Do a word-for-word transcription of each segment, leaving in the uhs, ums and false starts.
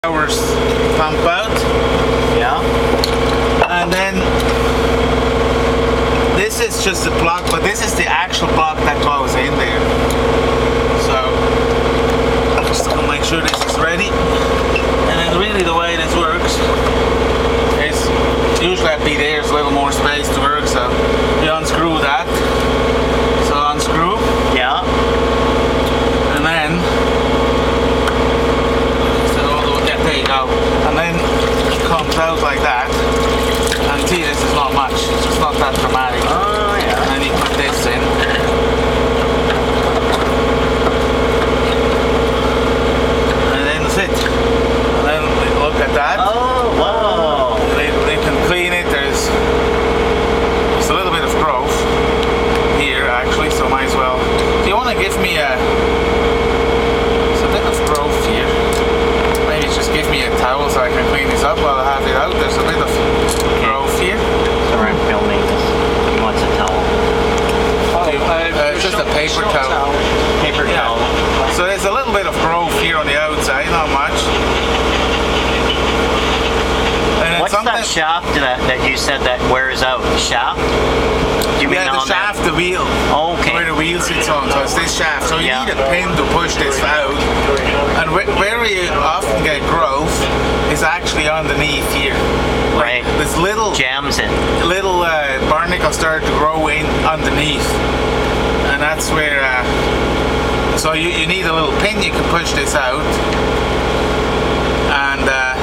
hours pump out. Yeah. And then this is just a plug, but this is the actual plug that goes in there. So I'm just gonna make sure this is ready. And then really the way this works is usually at B there's a little more space to work, so you unscrew that. So unscrew. Yeah. And then there you go. And then it comes out like that. And see, this is not much. It's just not that dramatic. Oh yeah. And then you put this in. And then that's it. And then look at that. Oh wow. They, they can clean it. There's there's a little bit of growth here actually, so might as well. Do you want to give me a there's a bit of growth here? Maybe just give me a towel so I can clean this up while I have it out. There's a bit of growth here. Sorry, I'm filming this. He wants a towel. Oh, uh, it's just a paper towel. Paper Yeah. towel. So there's a little bit of growth here on the outside, not much. And What's that shaft that, that you said that wears out? Shaft? You mean yeah, the on shaft, that? the wheel. Oh, okay. Where the wheel sits on, so it's this shaft. So you Yeah. need a pin to push this out. And wh where you often get growth is actually underneath here. Right. This little Jams it. little uh, barnacles start to grow in underneath, and that's where. Uh, so you, you need a little pin. You can push this out, and uh,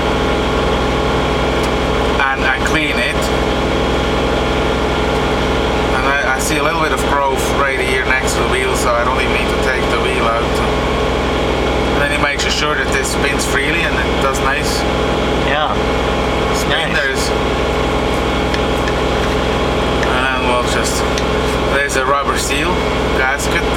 and and clean it. And I, I see a little bit of growth right here next to the wheel, so I don't even need to take the wheel out. And then you make sure that this spins freely and it does nice. Yeah. Spin. Nice. There's and we'll just there's a rubber seal gasket.